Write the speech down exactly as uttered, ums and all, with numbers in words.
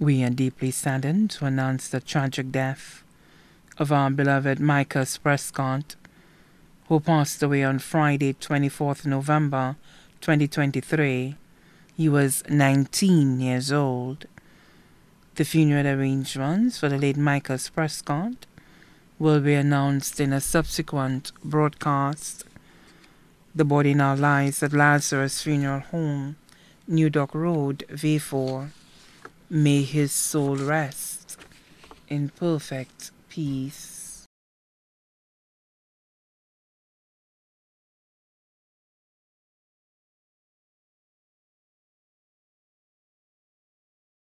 We are deeply saddened to announce the tragic death of our beloved Mikus Prescott, who passed away on Friday, twenty-fourth November twenty twenty-three. He was nineteen years old. The funeral arrangements for the late Mikus Prescott will be announced in a subsequent broadcast. The body now lies at Lazarus Funeral Home, New Dock Road, V four. May his soul rest in perfect peace.